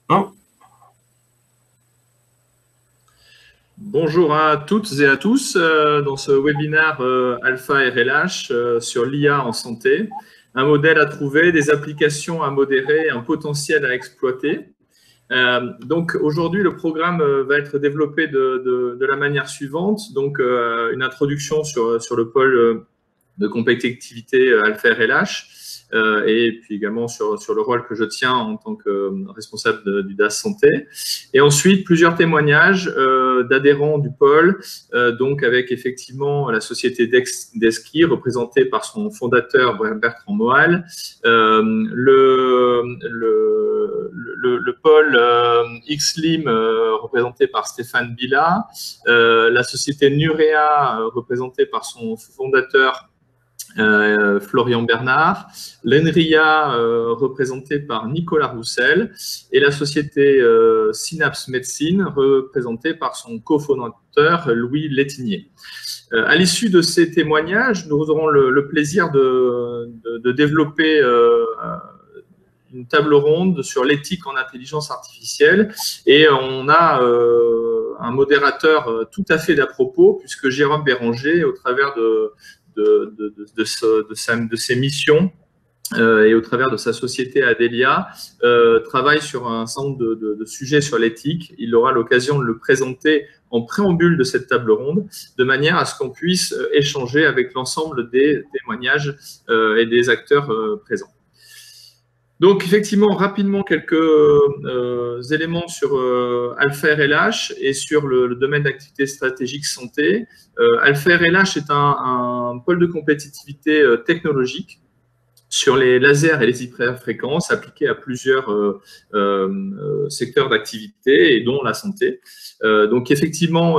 Un. Bonjour à toutes et à tous dans ce webinaire Alpha RLH sur l'IA en santé. Un modèle à trouver, des applications à modérer, un potentiel à exploiter. Donc aujourd'hui, le programme va être développé de la manière suivante. Donc une introduction sur le pôle de compétitivité Alpha RLH et puis également sur le rôle que je tiens en tant que responsable du DAS Santé. Et ensuite, plusieurs témoignages d'adhérents du pôle, donc avec effectivement la société d'Esquí, représentée par son fondateur Bertrand Moal, le pôle XLIM, représenté par Stéphane Bila, la société Nurea, représentée par son fondateur Florian Bernard, l'ENRIA représentée par Nicolas Roussel et la société Synapse Médecine représentée par son cofondateur Louis Létinier. À l'issue de ces témoignages, nous aurons le plaisir de développer une table ronde sur l'éthique en intelligence artificielle et on a un modérateur tout à fait d'à propos puisque Jérôme Béranger, au travers de ses missions et au travers de sa société Adelia, travaille sur un certain nombre de sujets sur l'éthique. Il aura l'occasion de le présenter en préambule de cette table ronde, de manière à ce qu'on puisse échanger avec l'ensemble des témoignages et des acteurs présents. Donc, effectivement, rapidement, quelques éléments sur Alpha RLH et sur le domaine d'activité stratégique santé. Alpha RLH est un pôle de compétitivité technologique sur les lasers et les hyperfréquences appliqués à plusieurs secteurs d'activité et dont la santé. Donc effectivement,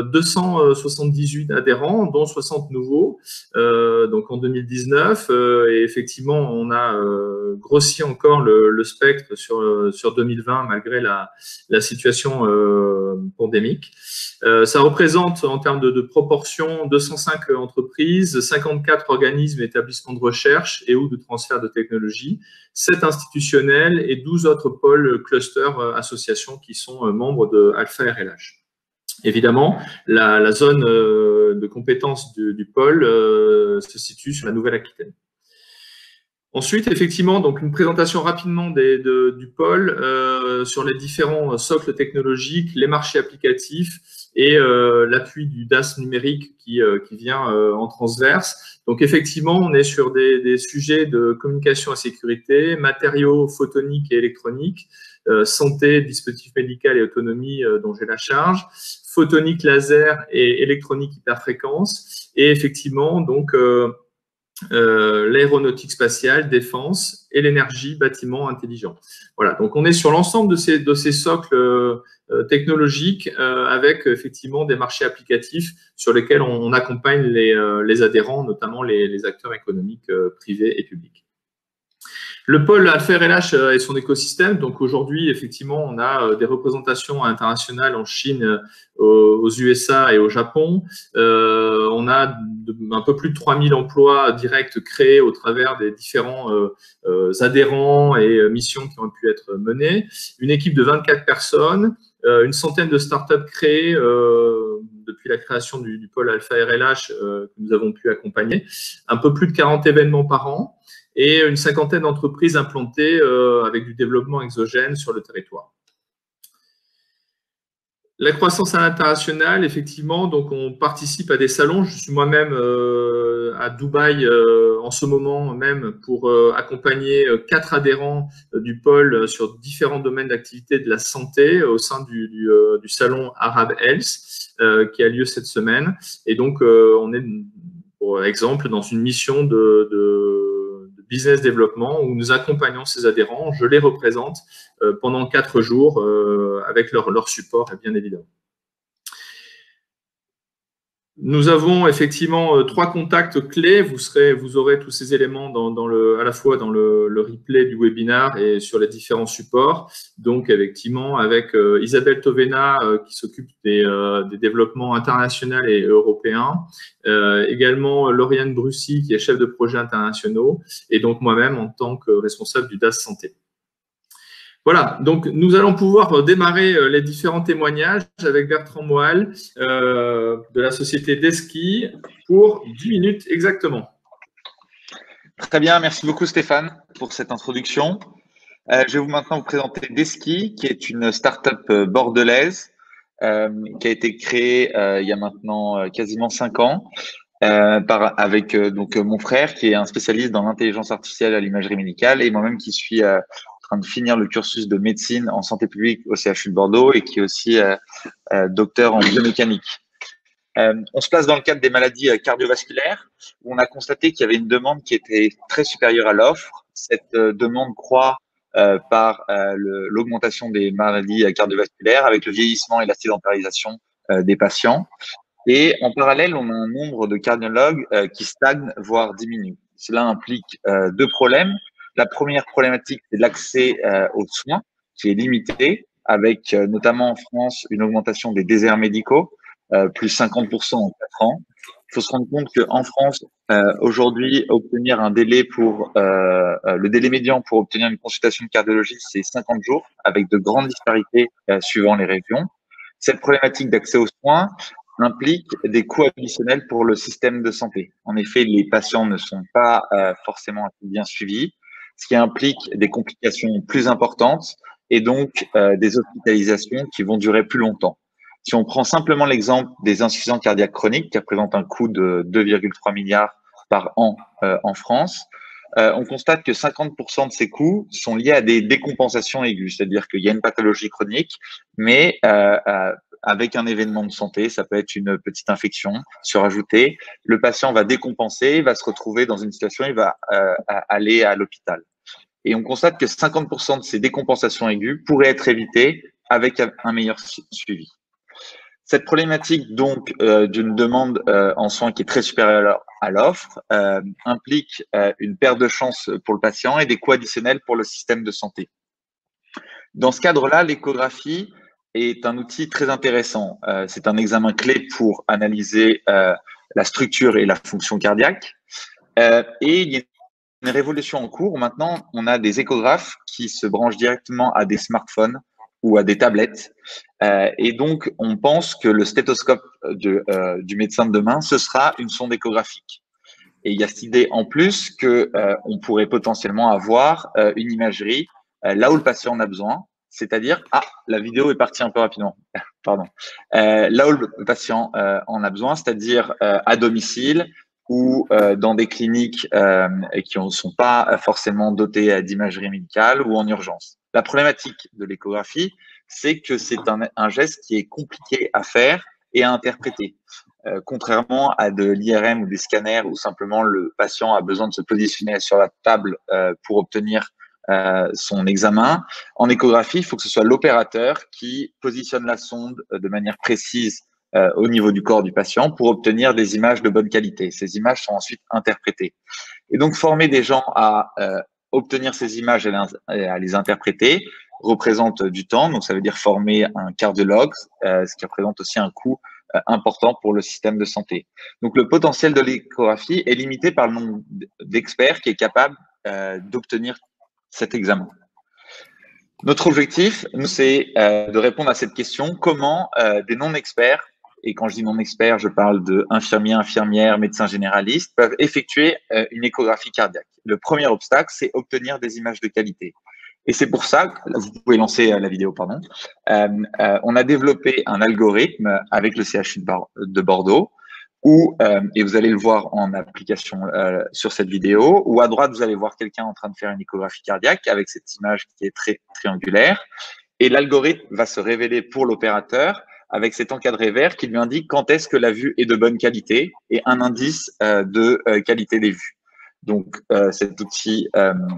278 adhérents, dont 60 nouveaux, donc en 2019. Et effectivement, on a grossi encore le spectre sur 2020 malgré la situation pandémique. Ça représente en termes de proportion 205 entreprises, 54 organismes et établissements de recherche et ou de transfert de technologie, 7 institutionnels et 12 autres pôles, clusters, associations qui sont membres de Alpha RLH. Évidemment, la zone de compétence du pôle se situe sur la Nouvelle-Aquitaine. Ensuite, effectivement, donc une présentation rapidement du pôle sur les différents socles technologiques, les marchés applicatifs et l'appui du DAS numérique qui vient en transverse. Donc, effectivement, on est sur des sujets de communication et sécurité, matériaux photoniques et électroniques, santé, dispositifs médicaux et autonomie dont j'ai la charge, photonique, laser et électronique hyperfréquence. Et effectivement, donc l'aéronautique spatiale, défense et l'énergie, bâtiment intelligent. Voilà, donc on est sur l'ensemble de ces socles technologiques avec effectivement des marchés applicatifs sur lesquels on accompagne les adhérents, notamment les acteurs économiques privés et publics. Le pôle Alpha RLH et son écosystème. Donc aujourd'hui, effectivement, on a des représentations internationales en Chine, aux USA et au Japon. On a un peu plus de 3000 emplois directs créés au travers des différents adhérents et missions qui ont pu être menées. Une équipe de 24 personnes, une centaine de startups créées depuis la création du pôle Alpha RLH que nous avons pu accompagner. Un peu plus de 40 événements par an et une cinquantaine d'entreprises implantées avec du développement exogène sur le territoire. La croissance à l'international, effectivement, donc on participe à des salons. Je suis moi-même à Dubaï en ce moment même pour accompagner 4 adhérents du pôle sur différents domaines d'activité de la santé au sein du salon Arab Health qui a lieu cette semaine. Et donc, on est, pour exemple, dans une mission de business développement où nous accompagnons ces adhérents. Je les représente pendant 4 jours avec leur support, bien évidemment. Nous avons effectivement 3 contacts clés. Vous aurez tous ces éléments à la fois dans le replay du webinaire et sur les différents supports. Donc, effectivement, avec Isabelle Tovena qui s'occupe des développements internationaux et européens. Également, Lauriane Brussy qui est chef de projet internationaux. Et donc, moi-même en tant que responsable du DAS Santé. Voilà, donc nous allons pouvoir démarrer les différents témoignages avec Bertrand Moal de la société Desky pour 10 minutes exactement. Très bien, merci beaucoup Stéphane pour cette introduction. Je vais maintenant vous présenter Desky, qui est une start-up bordelaise qui a été créée il y a maintenant quasiment 5 ans avec donc mon frère qui est un spécialiste dans l'intelligence artificielle à l'imagerie médicale et moi-même qui suis en train de finir le cursus de médecine en santé publique au CHU de Bordeaux et qui est aussi docteur en biomécanique. On se place dans le cadre des maladies cardiovasculaires où on a constaté qu'il y avait une demande qui était très supérieure à l'offre. Cette demande croît par l'augmentation des maladies cardiovasculaires avec le vieillissement et la sédentarisation des patients. Et en parallèle, on a un nombre de cardiologues qui stagne, voire diminue. Cela implique deux problèmes. La première problématique, c'est l'accès aux soins qui est limité, avec notamment en France une augmentation des déserts médicaux, plus 50% en 4 ans. Il faut se rendre compte qu'en France, aujourd'hui, obtenir un délai pour le délai médian pour obtenir une consultation de cardiologiste, c'est 50 jours, avec de grandes disparités suivant les régions. Cette problématique d'accès aux soins implique des coûts additionnels pour le système de santé. En effet, les patients ne sont pas forcément bien suivis, ce qui implique des complications plus importantes et donc des hospitalisations qui vont durer plus longtemps. Si on prend simplement l'exemple des insuffisants cardiaques chroniques, qui représentent un coût de 2,3 milliards par an en France, on constate que 50% de ces coûts sont liés à des décompensations aiguës, c'est-à-dire qu'il y a une pathologie chronique, mais avec un événement de santé, ça peut être une petite infection surajoutée, le patient va décompenser, va se retrouver dans une situation, il va aller à l'hôpital. Et on constate que 50% de ces décompensations aiguës pourraient être évitées avec un meilleur suivi. Cette problématique donc d'une demande en soins qui est très supérieure à l'offre implique une perte de chance pour le patient et des coûts additionnels pour le système de santé. Dans ce cadre-là, l'échographie est un outil très intéressant. C'est un examen clé pour analyser la structure et la fonction cardiaque. Et il y a une révolution en cours. Maintenant, on a des échographes qui se branchent directement à des smartphones ou à des tablettes. Et donc, on pense que le stéthoscope du médecin de demain, ce sera une sonde échographique. Et il y a cette idée en plus que on pourrait potentiellement avoir une imagerie là où le patient en a besoin, c'est-à-dire la vidéo est partie un peu rapidement, pardon. Là où le patient en a besoin, c'est-à-dire à domicile ou dans des cliniques qui ne sont pas forcément dotées d'imagerie médicale ou en urgence. La problématique de l'échographie, c'est que c'est un geste qui est compliqué à faire et à interpréter. Contrairement à de l'IRM ou des scanners où simplement le patient a besoin de se positionner sur la table pour obtenir son examen, en échographie, il faut que ce soit l'opérateur qui positionne la sonde de manière précise au niveau du corps du patient pour obtenir des images de bonne qualité. Ces images sont ensuite interprétées. Et donc, former des gens à obtenir ces images et à les interpréter représente du temps. Donc, ça veut dire former un cardiologue, ce qui représente aussi un coût important pour le système de santé. Donc, le potentiel de l'échographie est limité par le nombre d'experts qui est capable d'obtenir cet examen. Notre objectif, c'est de répondre à cette question, comment des non-experts, et quand je dis non-experts, je parle d'infirmiers, infirmières, médecins généralistes, peuvent effectuer une échographie cardiaque. Le premier obstacle, c'est obtenir des images de qualité. Et c'est pour ça, vous pouvez lancer la vidéo, pardon, on a développé un algorithme avec le CHU de Bordeaux, où, et vous allez le voir en application sur cette vidéo, où à droite, vous allez voir quelqu'un en train de faire une échographie cardiaque avec cette image qui est très triangulaire. Et l'algorithme va se révéler pour l'opérateur avec cet encadré vert qui lui indique quand est-ce que la vue est de bonne qualité et un indice de qualité des vues. Donc, cet outil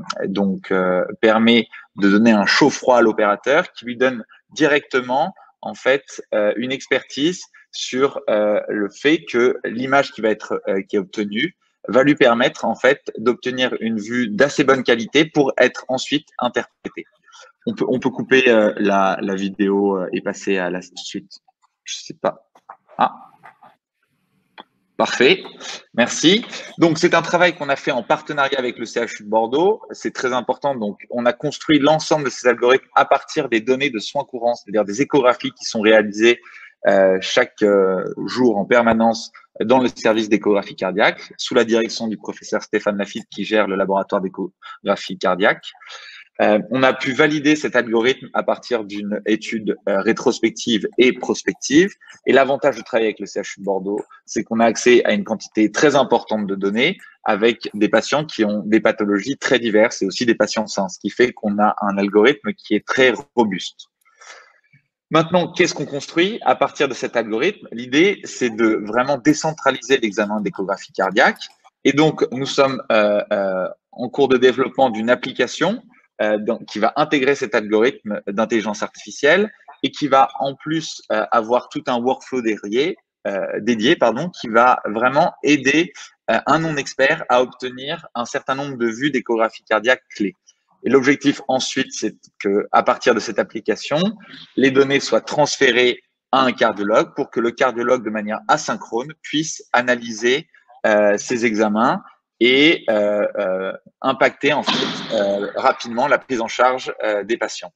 permet de donner un chaud-froid à l'opérateur qui lui donne directement en fait une expertise sur le fait que l'image qui est obtenue va lui permettre en fait d'obtenir une vue d'assez bonne qualité pour être ensuite interprétée. On peut couper la vidéo et passer à la suite. Je sais pas. Parfait, merci. Donc, c'est un travail qu'on a fait en partenariat avec le CHU de Bordeaux. C'est très important. Donc, on a construit l'ensemble de ces algorithmes à partir des données de soins courants, c'est-à-dire des échographies qui sont réalisées chaque jour en permanence dans le service d'échographie cardiaque, sous la direction du professeur Stéphane Lafitte qui gère le laboratoire d'échographie cardiaque. On a pu valider cet algorithme à partir d'une étude rétrospective et prospective. Et l'avantage de travailler avec le CHU de Bordeaux, c'est qu'on a accès à une quantité très importante de données avec des patients qui ont des pathologies très diverses et aussi des patients sains, ce qui fait qu'on a un algorithme qui est très robuste. Maintenant, qu'est-ce qu'on construit à partir de cet algorithme? L'idée, c'est de vraiment décentraliser l'examen d'échographie cardiaque. Et donc, nous sommes en cours de développement d'une application qui va intégrer cet algorithme d'intelligence artificielle et qui va en plus avoir tout un workflow dédié, qui va vraiment aider un non-expert à obtenir un certain nombre de vues d'échographie cardiaque clés. Et l'objectif ensuite, c'est qu'à partir de cette application, les données soient transférées à un cardiologue pour que le cardiologue, de manière asynchrone, puisse analyser ces examens et impacter ensuite rapidement la prise en charge des patients.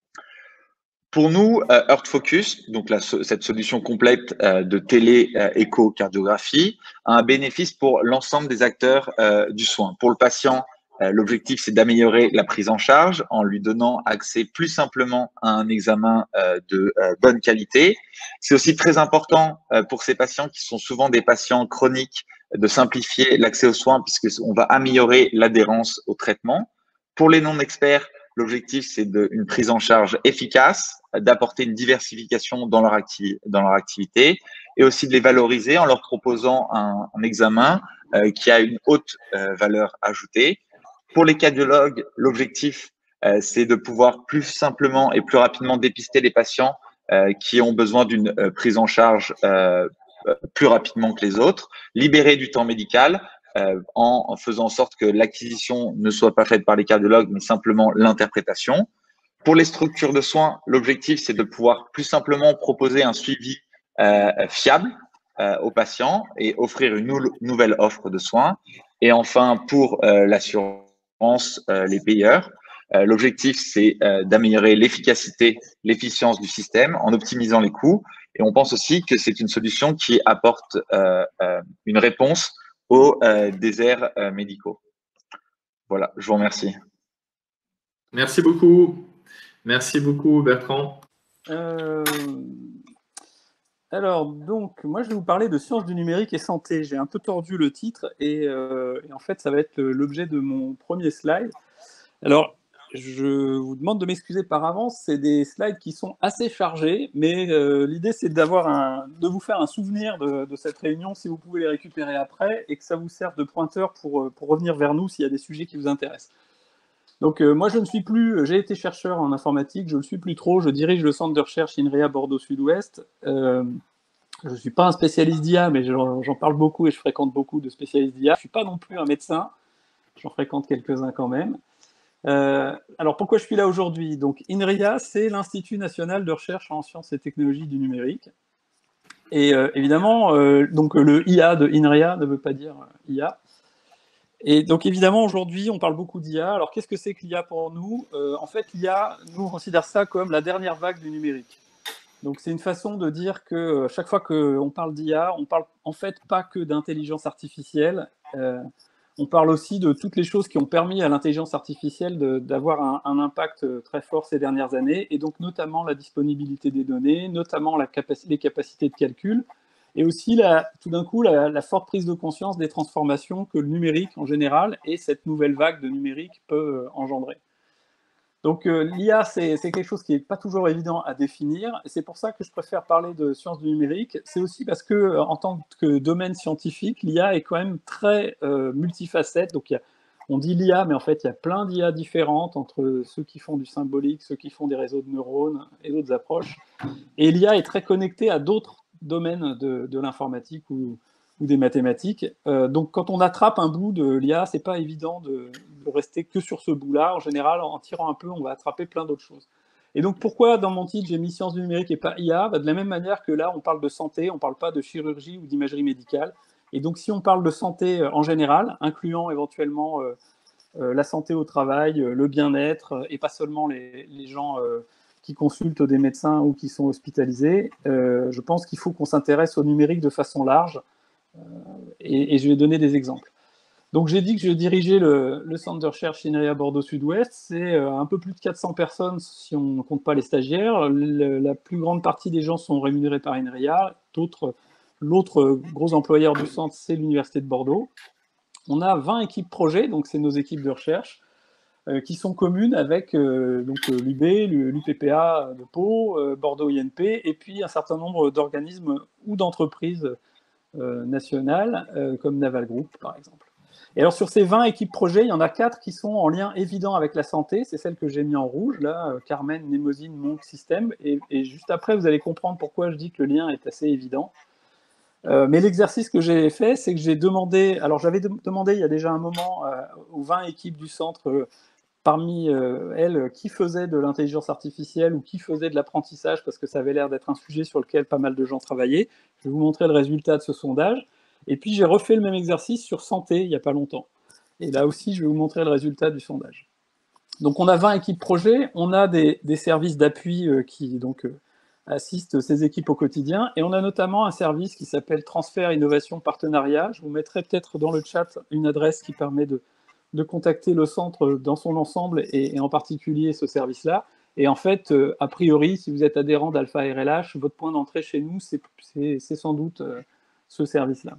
Pour nous, Heart Focus, donc cette solution complète de télé-échocardiographie, a un bénéfice pour l'ensemble des acteurs du soin. Pour le patient, l'objectif, c'est d'améliorer la prise en charge en lui donnant accès plus simplement à un examen de bonne qualité. C'est aussi très important pour ces patients qui sont souvent des patients chroniques de simplifier l'accès aux soins puisqu'on va améliorer l'adhérence au traitement. Pour les non-experts, l'objectif, c'est une prise en charge efficace, d'apporter une diversification dans leur activité et aussi de les valoriser en leur proposant un examen qui a une haute valeur ajoutée. Pour les cardiologues, l'objectif, c'est de pouvoir plus simplement et plus rapidement dépister les patients qui ont besoin d'une prise en charge plus rapidement que les autres, libérer du temps médical en faisant en sorte que l'acquisition ne soit pas faite par les cardiologues, mais simplement l'interprétation. Pour les structures de soins, l'objectif, c'est de pouvoir plus simplement proposer un suivi fiable aux patients et offrir une nouvelle offre de soins. Et enfin, pour l'assurance, les payeurs, l'objectif, c'est d'améliorer l'efficacité, l'efficience du système en optimisant les coûts. Et on pense aussi que c'est une solution qui apporte une réponse aux déserts médicaux. Voilà, je vous remercie. Merci beaucoup. Merci beaucoup, Bertrand. Alors, donc, moi, je vais vous parler de sciences du numérique et santé. J'ai un peu tordu le titre et en fait, ça va être l'objet de mon premier slide. Alors, je vous demande de m'excuser par avance, c'est des slides qui sont assez chargés, mais l'idée, c'est de vous faire un souvenir de cette réunion, si vous pouvez les récupérer après, et que ça vous serve de pointeur pour revenir vers nous s'il y a des sujets qui vous intéressent. Donc, moi, j'ai été chercheur en informatique, je ne le suis plus trop, je dirige le centre de recherche INRIA Bordeaux Sud-Ouest. Je ne suis pas un spécialiste d'IA, mais j'en parle beaucoup et je fréquente beaucoup de spécialistes d'IA. Je ne suis pas non plus un médecin, j'en fréquente quelques-uns quand même. Alors, pourquoi je suis là aujourd'hui? Donc, INRIA, c'est l'Institut national de recherche en sciences et technologies du numérique. Et évidemment, donc le IA de INRIA ne veut pas dire IA. Et donc évidemment, aujourd'hui, on parle beaucoup d'IA. Alors qu'est-ce que c'est que l'IA pour nous? En fait, l'IA, nous, on considère ça comme la dernière vague du numérique. Donc c'est une façon de dire que chaque fois qu'on parle d'IA, on parle en fait pas que d'intelligence artificielle. On parle aussi de toutes les choses qui ont permis à l'intelligence artificielle d'avoir un impact très fort ces dernières années, et donc notamment la disponibilité des données, notamment les capacités de calcul, et aussi tout d'un coup la forte prise de conscience des transformations que le numérique en général et cette nouvelle vague de numérique peut engendrer. Donc l'IA, c'est quelque chose qui n'est pas toujours évident à définir, et c'est pour ça que je préfère parler de sciences du numérique. C'est aussi parce que, en tant que domaine scientifique, l'IA est quand même très multifacette. Donc on dit l'IA, mais en fait, il y a plein d'IA différentes entre ceux qui font du symbolique, ceux qui font des réseaux de neurones et d'autres approches. Et l'IA est très connectée à d'autres domaines de l'informatique ou des mathématiques. Donc, quand on attrape un bout de l'IA, c'est pas évident de rester que sur ce bout-là. En général, en tirant un peu, on va attraper plein d'autres choses. Et donc, pourquoi dans mon titre, j'ai mis sciences du numérique et pas IA? De la même manière que là, on parle de santé, on parle pas de chirurgie ou d'imagerie médicale. Et donc, si on parle de santé en général, incluant éventuellement la santé au travail, le bien-être, et pas seulement les gens qui consultent des médecins ou qui sont hospitalisés, je pense qu'il faut qu'on s'intéresse au numérique de façon large, et je vais donner des exemples. Donc j'ai dit que je dirigeais le centre de recherche INRIA Bordeaux Sud-Ouest. C'est un peu plus de 400 personnes si on ne compte pas les stagiaires. La plus grande partie des gens sont rémunérés par INRIA. L'autre gros employeur du centre, c'est l'Université de Bordeaux. On a 20 équipes projets, donc c'est nos équipes de recherche, qui sont communes avec l'UB, l'UPPA de Pau, Bordeaux INP, et puis un certain nombre d'organismes ou d'entreprises nationales, comme Naval Group, par exemple. Et alors, sur ces 20 équipes projets, il y en a 4 qui sont en lien évident avec la santé. C'est celles que j'ai mis en rouge, là, Carmen, Nemosine, Monk, Système. Et juste après, vous allez comprendre pourquoi je dis que le lien est assez évident. Mais l'exercice que j'ai fait, c'est que j'ai demandé... Alors, j'avais demandé il y a déjà un moment aux 20 équipes du centre, parmi elles, qui faisaient de l'intelligence artificielle ou qui faisaient de l'apprentissage, parce que ça avait l'air d'être un sujet sur lequel pas mal de gens travaillaient. Je vais vous montrer le résultat de ce sondage. Et puis j'ai refait le même exercice sur santé il n'y a pas longtemps. Et là aussi, je vais vous montrer le résultat du sondage. Donc on a 20 équipes projets, on a des services d'appui qui donc assistent ces équipes au quotidien, et on a notamment un service qui s'appelle Transfert Innovation Partenariat. Je vous mettrai peut-être dans le chat une adresse qui permet de contacter le centre dans son ensemble, et en particulier ce service-là. Et en fait, a priori, si vous êtes adhérent d'Alpha RLH, votre point d'entrée chez nous, c'est sans doute ce service-là.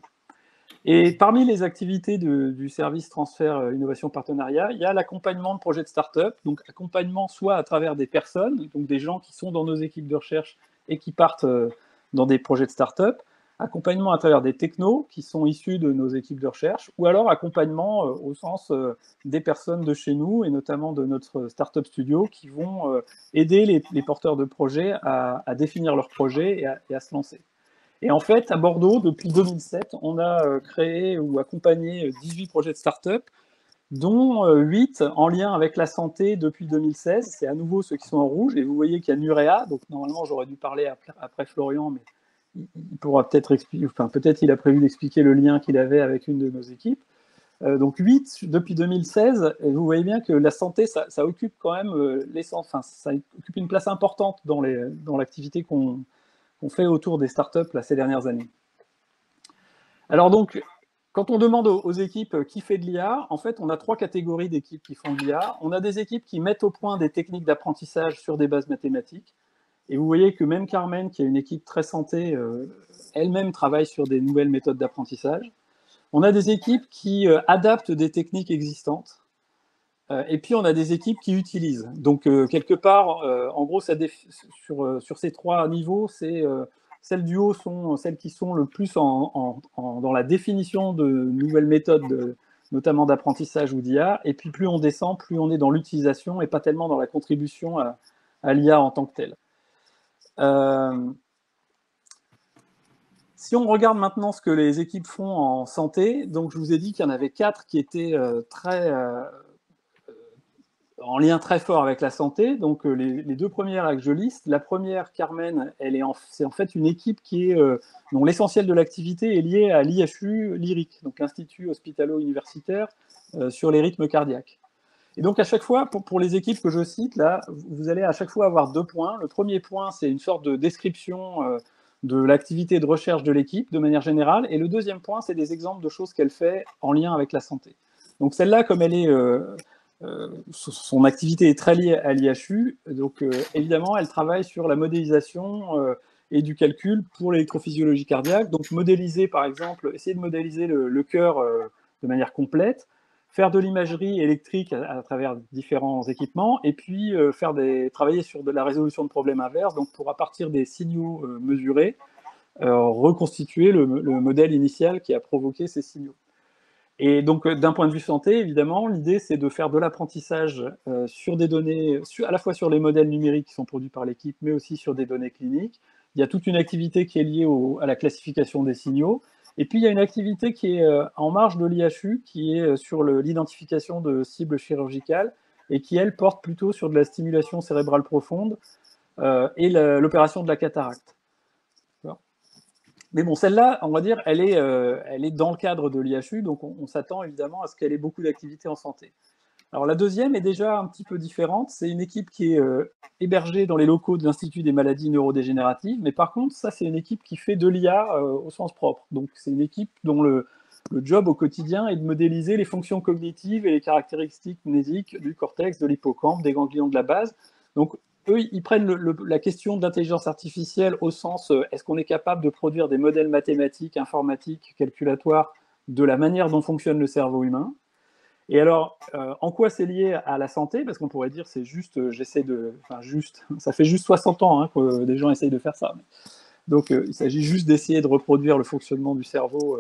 Et parmi les activités du service transfert innovation partenariat, il y a l'accompagnement de projets de start-up, donc accompagnement soit à travers des personnes, donc des gens qui sont dans nos équipes de recherche et qui partent dans des projets de start-up, accompagnement à travers des technos qui sont issus de nos équipes de recherche, ou alors accompagnement au sens des personnes de chez nous, et notamment de notre Startup Studio, qui vont aider les porteurs de projets à définir leurs projets et à se lancer. Et en fait, à Bordeaux, depuis 2007, on a créé ou accompagné 18 projets de start-up, dont 8 en lien avec la santé depuis 2016. C'est à nouveau ceux qui sont en rouge. Et vous voyez qu'il y a Nurea. Donc normalement, j'aurais dû parler après Florian, mais il pourra peut-être expliquer, enfin peut-être il a prévu d'expliquer le lien qu'il avait avec une de nos équipes. Donc 8 depuis 2016. Et vous voyez bien que la santé, ça occupe quand même l'essence. Enfin, ça occupe une place importante dans l'activité qu'on fait autour des startups ces dernières années. Alors donc, quand on demande aux équipes qui fait de l'IA, en fait, on a 3 catégories d'équipes qui font de l'IA. On a des équipes qui mettent au point des techniques d'apprentissage sur des bases mathématiques. Et vous voyez que même Carmen, qui a une équipe très santé, elle-même travaille sur des nouvelles méthodes d'apprentissage. On a des équipes qui adaptent des techniques existantes. Et puis, on a des équipes qui utilisent. Donc, quelque part, en gros, sur ces 3 niveaux, celles du haut sont celles qui sont le plus dans la définition de nouvelles méthodes, notamment d'apprentissage ou d'IA. Et puis, plus on descend, plus on est dans l'utilisation et pas tellement dans la contribution à l'IA en tant que telle. Si on regarde maintenant ce que les équipes font en santé, donc je vous ai dit qu'il y en avait 4 qui étaient en lien très fort avec la santé. Donc les 2 premières là que je liste, la première, Carmen, c'est en fait une équipe dont l'essentiel de l'activité est lié à l'IHU Lyric, donc l'Institut Hospitalo-Universitaire sur les rythmes cardiaques. Et donc à chaque fois, pour les équipes que je cite, là, vous allez à chaque fois avoir 2 points. Le premier point, c'est une sorte de description de l'activité de recherche de l'équipe de manière générale. Et le deuxième point, c'est des exemples de choses qu'elle fait en lien avec la santé. Donc celle-là, comme elle est... son activité est très liée à l'IHU, donc évidemment, elle travaille sur la modélisation et du calcul pour l'électrophysiologie cardiaque. Donc modéliser, par exemple, essayer de modéliser le cœur de manière complète, faire de l'imagerie électrique à travers différents équipements, et puis travailler sur de la résolution de problèmes inverses, donc pour, à partir des signaux mesurés, reconstituer le modèle initial qui a provoqué ces signaux. Et donc, d'un point de vue santé, évidemment, l'idée, c'est de faire de l'apprentissage sur des données, à la fois sur les modèles numériques qui sont produits par l'équipe, mais aussi sur des données cliniques. Il y a toute une activité qui est liée à la classification des signaux. Et puis, il y a une activité qui est en marge de l'IHU, qui est sur l'identification de cibles chirurgicales, et qui, elle, porte plutôt sur de la stimulation cérébrale profonde et l'opération de la cataracte. Mais bon, celle-là, on va dire, elle est dans le cadre de l'IHU, donc on s'attend évidemment à ce qu'elle ait beaucoup d'activités en santé. Alors la deuxième est déjà un petit peu différente. C'est une équipe qui est hébergée dans les locaux de l'Institut des maladies neurodégénératives, mais par contre, ça, c'est une équipe qui fait de l'IA au sens propre. Donc c'est une équipe dont le job au quotidien est de modéliser les fonctions cognitives et les caractéristiques mnésiques du cortex, de l'hippocampe, des ganglions de la base. Donc eux, ils prennent la question de l'intelligence artificielle au sens est-ce qu'on est capable de produire des modèles mathématiques, informatiques, calculatoires de la manière dont fonctionne le cerveau humain. Et alors, en quoi c'est lié à la santé? Parce qu'on pourrait dire c'est juste, ça fait juste 60 ans que des gens essayent de faire ça. Donc, il s'agit juste d'essayer de reproduire le fonctionnement du cerveau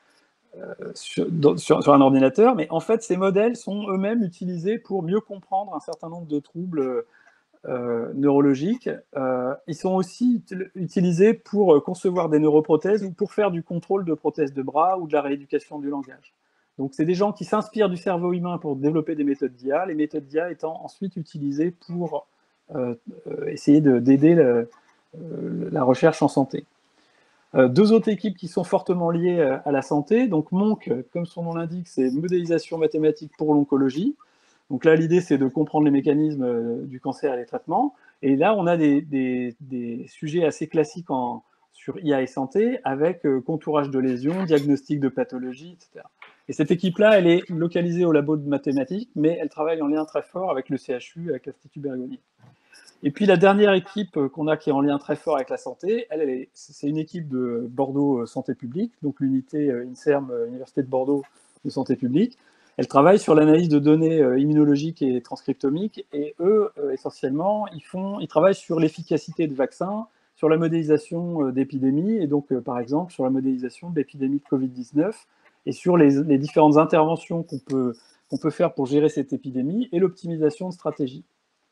sur un ordinateur. Mais en fait, ces modèles sont eux-mêmes utilisés pour mieux comprendre un certain nombre de troubles neurologiques. Ils sont aussi utilisés pour concevoir des neuroprothèses ou pour faire du contrôle de prothèses de bras ou de la rééducation du langage. Donc, c'est des gens qui s'inspirent du cerveau humain pour développer des méthodes d'IA, les méthodes d'IA étant ensuite utilisées pour essayer d'aider la recherche en santé. Deux autres équipes qui sont fortement liées à la santé. Donc, MONC, comme son nom l'indique, c'est modélisation mathématique pour l'oncologie. Donc là, l'idée, c'est de comprendre les mécanismes du cancer et les traitements. Et là, on a des sujets assez classiques sur IA et santé, avec contourage de lésions, diagnostic de pathologie, etc. Et cette équipe-là, elle est localisée au labo de mathématiques, mais elle travaille en lien très fort avec le CHU, avec l'Institut Bergonié. Et puis la dernière équipe qu'on a qui est en lien très fort avec la santé, c'est une équipe de Bordeaux Santé publique, donc l'unité INSERM, Université de Bordeaux de Santé publique. Elle travaille sur l'analyse de données immunologiques et transcriptomiques, et eux, essentiellement, ils travaillent sur l'efficacité de vaccins, sur la modélisation d'épidémies, et donc, par exemple, sur la modélisation de l'épidémie de Covid-19, et sur les différentes interventions qu'on peut faire pour gérer cette épidémie, et l'optimisation de stratégies.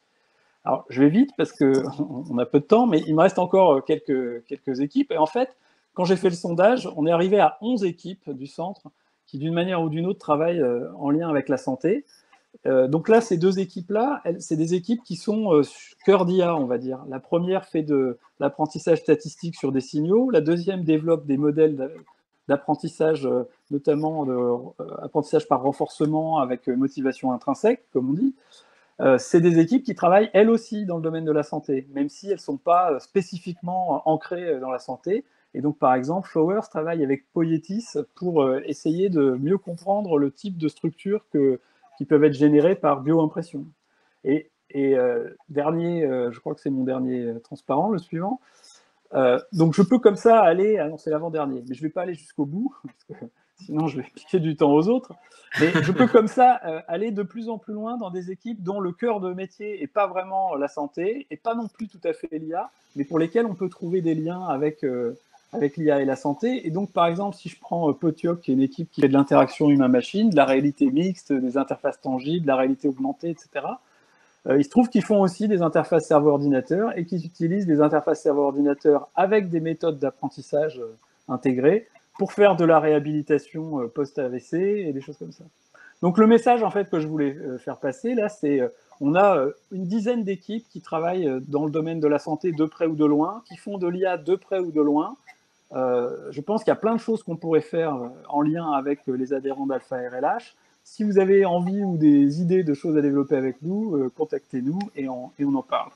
Alors, je vais vite parce qu'on a peu de temps, mais il me reste encore quelques équipes. Et en fait, quand j'ai fait le sondage, on est arrivé à 11 équipes du centre qui, d'une manière ou d'une autre, travaillent en lien avec la santé. Donc là, ces deux équipes-là, c'est des équipes qui sont cœur d'IA, on va dire. La première fait de l'apprentissage statistique sur des signaux. La deuxième développe des modèles d'apprentissage, notamment d'apprentissage par renforcement avec motivation intrinsèque, comme on dit. C'est des équipes qui travaillent elles aussi dans le domaine de la santé, même si elles ne sont pas spécifiquement ancrées dans la santé. Et donc, par exemple, Flowers travaille avec Poietis pour essayer de mieux comprendre le type de structures qui peuvent être générées par bioimpression. Et dernier, je crois que c'est mon dernier transparent, le suivant. Donc, je peux comme ça aller, non, c'est l'avant-dernier, mais je ne vais pas aller jusqu'au bout, parce que sinon je vais piquer du temps aux autres. Mais je peux comme ça aller de plus en plus loin dans des équipes dont le cœur de métier n'est pas vraiment la santé, et pas non plus tout à fait l'IA, mais pour lesquelles on peut trouver des liens avec l'IA et la santé. Et donc, par exemple, si je prends Potiok, qui est une équipe qui fait de l'interaction humain-machine, de la réalité mixte, des interfaces tangibles, de la réalité augmentée, etc., il se trouve qu'ils font aussi des interfaces cerveau-ordinateur et qu'ils utilisent des interfaces cerveau-ordinateur avec des méthodes d'apprentissage intégrées pour faire de la réhabilitation post-AVC et des choses comme ça. Donc le message en fait que je voulais faire passer là, c'est on a une dizaine d'équipes qui travaillent dans le domaine de la santé de près ou de loin, qui font de l'IA de près ou de loin. Je pense qu'il y a plein de choses qu'on pourrait faire en lien avec les adhérents d'Alpha RLH. Si vous avez envie ou des idées de choses à développer avec nous, contactez-nous et on en parle.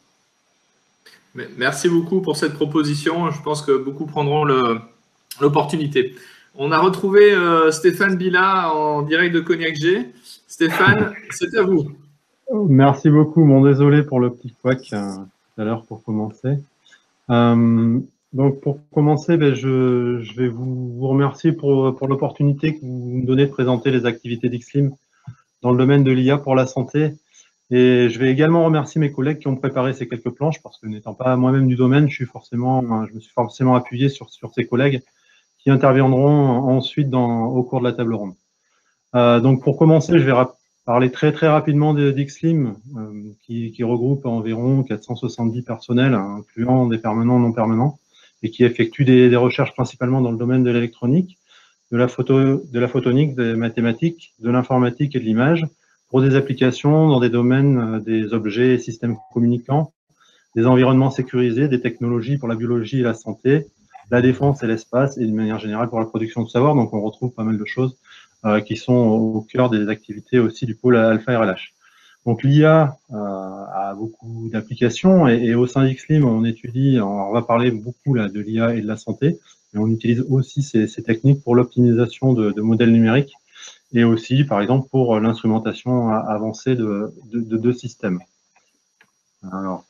Merci beaucoup pour cette proposition. Je pense que beaucoup prendront l'opportunité. On a retrouvé Stéphane Bila en direct de Cognac G. Stéphane, c'est à vous. Merci beaucoup. Bon, désolé pour le petit couac tout à l'heure pour commencer. Donc, pour commencer, je vais vous remercier pour l'opportunité que vous me donnez de présenter les activités d'Xlim dans le domaine de l'IA pour la santé. Et je vais également remercier mes collègues qui ont préparé ces quelques planches parce que n'étant pas moi-même du domaine, je me suis forcément appuyé sur ces collègues qui interviendront ensuite au cours de la table ronde. Donc, pour commencer, je vais parler très rapidement d'Xlim qui regroupe environ 470 personnels, incluant des permanents, non permanents, et qui effectue des recherches principalement dans le domaine de l'électronique, de la photonique, des mathématiques, de l'informatique et de l'image, pour des applications dans des domaines des objets et systèmes communicants, des environnements sécurisés, des technologies pour la biologie et la santé, la défense et l'espace, et de manière générale pour la production de savoir. Donc, on retrouve pas mal de choses qui sont au cœur des activités aussi du pôle Alpha RLH. Donc, l'IA a beaucoup d'applications, et au sein d'Xlim, on va parler beaucoup là, de l'IA et de la santé, mais on utilise aussi ces techniques pour l'optimisation de modèles numériques, et aussi, par exemple, pour l'instrumentation avancée de systèmes. Alors,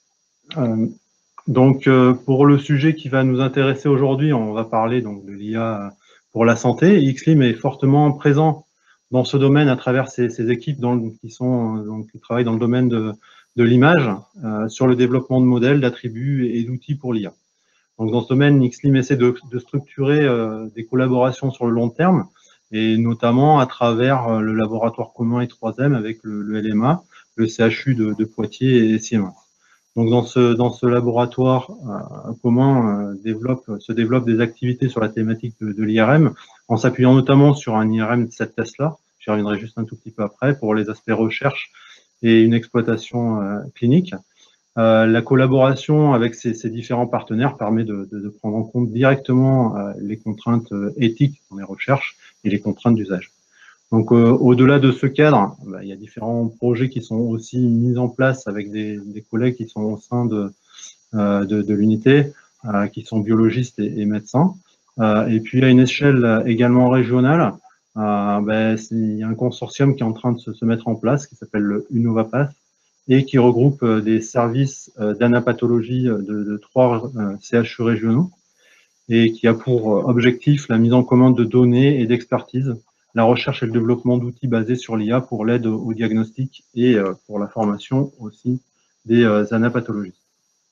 donc, pour le sujet qui va nous intéresser aujourd'hui, on va parler donc de l'IA pour la santé. Xlim est fortement présent dans ce domaine à travers ses équipes qui travaillent dans le domaine de l'image, sur le développement de modèles, d'attributs et d'outils pour l'IA. Donc, dans ce domaine, Xlim essaie de structurer des collaborations sur le long terme, et notamment à travers le laboratoire commun I3M avec le LMA, le CHU de Poitiers et Siemens. Donc, dans ce laboratoire commun se développent des activités sur la thématique de l'IRM, en s'appuyant notamment sur un IRM de cette Tesla. J'y reviendrai juste un tout petit peu après pour les aspects recherche et une exploitation clinique. La collaboration avec ces différents partenaires permet de prendre en compte directement les contraintes éthiques dans les recherches et les contraintes d'usage. Donc, au-delà de ce cadre, il y a différents projets qui sont aussi mis en place avec des collègues qui sont au sein de l'unité, qui sont biologistes et médecins. Et puis, à une échelle également régionale, il y a un consortium qui est en train de se mettre en place, qui s'appelle le UNOVAPATH, et qui regroupe des services d'anapathologie de 3 CHU régionaux, et qui a pour objectif la mise en commun de données et d'expertise, la recherche et le développement d'outils basés sur l'IA pour l'aide au diagnostic et pour la formation aussi des anapathologistes.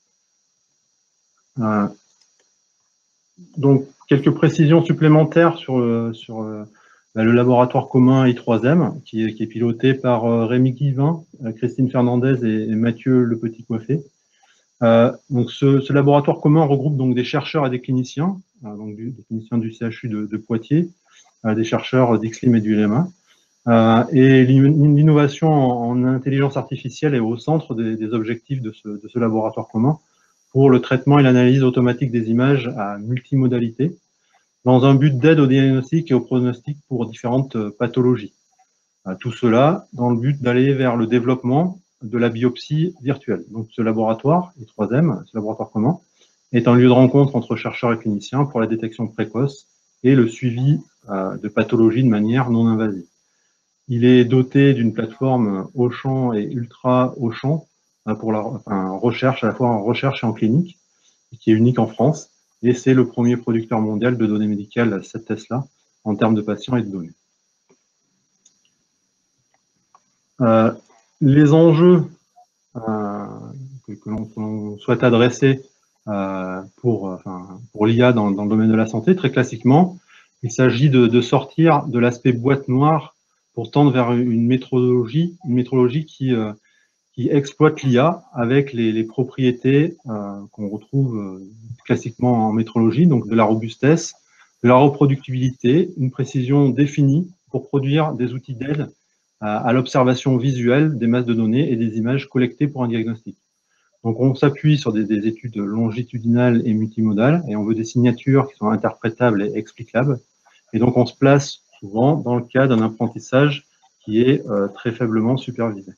Donc, quelques précisions supplémentaires sur le laboratoire commun I3M, qui est piloté par Rémi Guivin, Christine Fernandez et Mathieu Le Petit-Coiffé. Donc, ce laboratoire commun regroupe donc des chercheurs et des cliniciens, donc des cliniciens du CHU de Poitiers, des chercheurs d'Xlim et du LMA. Et l'innovation en intelligence artificielle est au centre des objectifs de ce laboratoire commun pour le traitement et l'analyse automatique des images à multimodalité, dans un but d'aide au diagnostic et au pronostic pour différentes pathologies. Tout cela dans le but d'aller vers le développement de la biopsie virtuelle. Donc, ce laboratoire, I3M, ce laboratoire commun, est un lieu de rencontre entre chercheurs et cliniciens pour la détection précoce et le suivi de pathologies de manière non invasive. Il est doté d'une plateforme haut champ et ultra haut champ pour la recherche, à la fois en recherche et en clinique, qui est unique en France, et c'est le premier producteur mondial de données médicales, cette Tesla, en termes de patients et de données. Les enjeux que l'on souhaite adresser pour l'IA dans le domaine de la santé, très classiquement, il s'agit de sortir de l'aspect boîte noire pour tendre vers une métrologie qui exploite l'IA avec les propriétés qu'on retrouve classiquement en métrologie, donc de la robustesse, de la reproductibilité, une précision définie pour produire des outils d'aide à l'observation visuelle des masses de données et des images collectées pour un diagnostic. Donc, on s'appuie sur des études longitudinales et multimodales, et on veut des signatures qui sont interprétables et explicables. Et donc, on se place souvent dans le cas d'un apprentissage qui est très faiblement supervisé.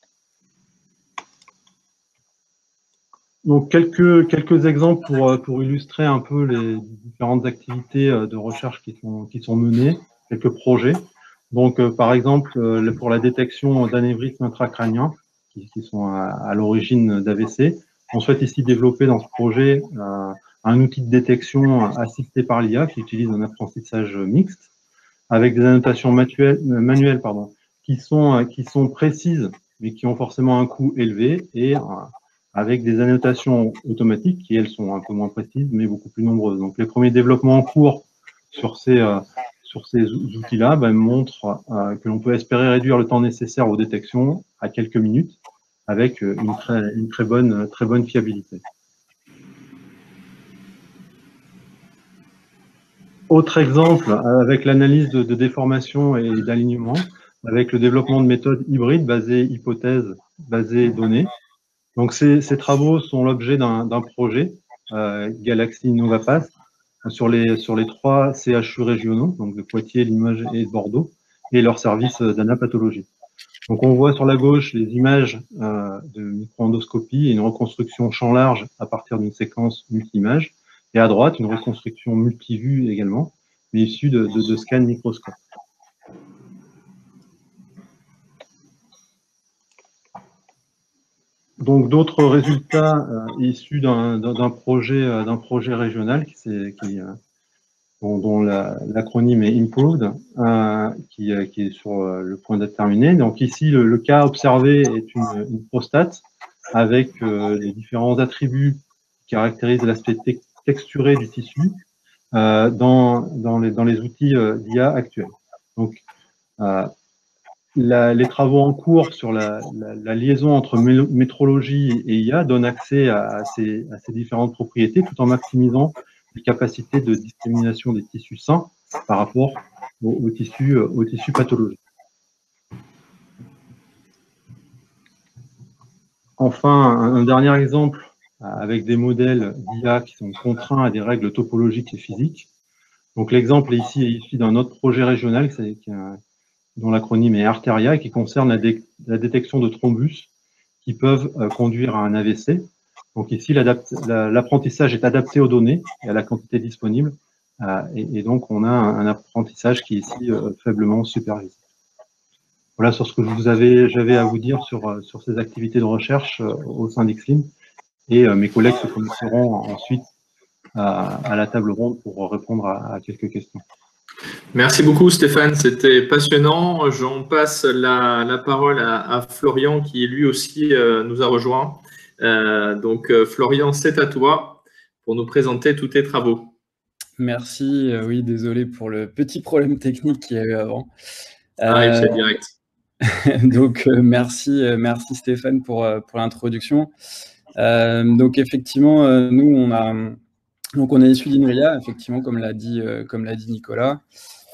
Donc, quelques exemples pour illustrer un peu les différentes activités de recherche qui sont menées, quelques projets. Donc, par exemple, pour la détection d'anévrismes intracrâniens, qui sont à l'origine d'AVC, on souhaite ici développer dans ce projet un outil de détection assisté par l'IA qui utilise un apprentissage mixte, avec des annotations manuelles qui sont précises, mais qui ont forcément un coût élevé, et avec des annotations automatiques qui, elles, sont un peu moins précises, mais beaucoup plus nombreuses. Donc, les premiers développements en cours sur ces outils-là montrent que l'on peut espérer réduire le temps nécessaire aux détections à quelques minutes, avec une très bonne fiabilité. Autre exemple, avec l'analyse de déformation et d'alignement, avec le développement de méthodes hybrides basées hypothèses, basées données. Donc, ces travaux sont l'objet d'un projet, Galaxy InnovaPath, sur les 3 CHU régionaux, donc de Poitiers, Limoges et de Bordeaux, et leur service d'anapathologie. Donc on voit sur la gauche les images de micro-endoscopie et une reconstruction champ large à partir d'une séquence multi-images, et à droite une reconstruction multi-vue également, mais issue de scans microscope. Donc d'autres résultats issus d'un projet régional dont l'acronyme est IMPROVED, qui est sur le point d'être terminé. Donc ici, le cas observé est une prostate avec les différents attributs qui caractérisent l'aspect texturé du tissu dans les outils d'IA actuels. Donc, les travaux en cours sur la liaison entre métrologie et IA donnent accès à ces différentes propriétés tout en maximisant les capacités de discrimination des tissus sains par rapport aux tissus pathologiques. Enfin, un dernier exemple avec des modèles d'IA qui sont contraints à des règles topologiques et physiques. Donc l'exemple ici est issu d'un autre projet régional dont l'acronyme est Arteria, et qui concerne la détection de thrombus qui peuvent conduire à un AVC. Donc ici, l'apprentissage est adapté aux données et à la quantité disponible, et donc on a un apprentissage qui est ici faiblement supervisé. Voilà sur ce que j'avais à vous dire sur ces activités de recherche au sein d'Xlim, et mes collègues se connecteront ensuite à la table ronde pour répondre à quelques questions. Merci beaucoup Stéphane, c'était passionnant. J'en passe la parole à Florian qui lui aussi nous a rejoint. Donc Florian, c'est à toi pour nous présenter tous tes travaux. Merci, oui, désolé pour le petit problème technique qu'il y a eu avant. C'est direct. Donc merci Stéphane pour l'introduction. Donc effectivement, nous on est issu d'INRIA, effectivement, comme l'a dit Nicolas.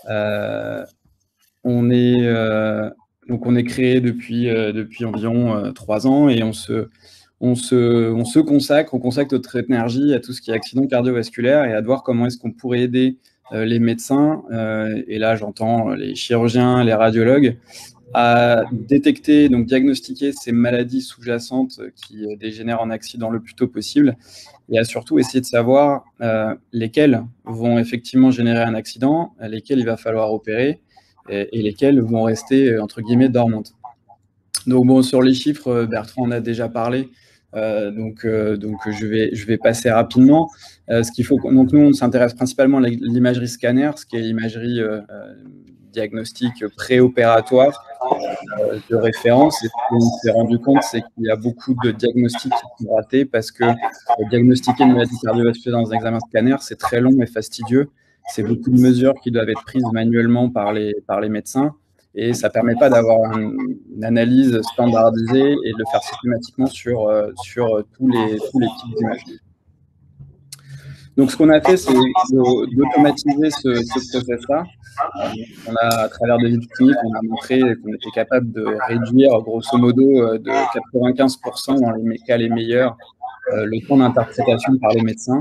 On est créé depuis environ 3 ans, et on consacre notre énergie à tout ce qui est accident cardiovasculaire et à voir comment est-ce qu'on pourrait aider les médecins, et là j'entends les chirurgiens, les radiologues, à détecter, donc diagnostiquer ces maladies sous-jacentes qui dégénèrent en accident le plus tôt possible, et à surtout essayer de savoir lesquelles vont effectivement générer un accident, lesquelles il va falloir opérer, et lesquelles vont rester entre guillemets dormantes. Donc bon, sur les chiffres, Bertrand en a déjà parlé, donc je vais passer rapidement. Donc nous on s'intéresse principalement à l'imagerie scanner, ce qui est l'imagerie diagnostic préopératoire de référence, et ce qu'on s'est rendu compte, c'est qu'il y a beaucoup de diagnostics qui sont ratés parce que diagnostiquer une maladie cardiovasculaire dans un examen scanner, c'est très long et fastidieux. C'est beaucoup de mesures qui doivent être prises manuellement par les médecins, et ça ne permet pas d'avoir une analyse standardisée et de le faire systématiquement sur tous les types d'images. Donc, ce qu'on a fait, c'est d'automatiser ce process-là. À travers des études cliniques, on a montré qu'on était capable de réduire, grosso modo, de 95% dans les cas les meilleurs, le temps d'interprétation par les médecins.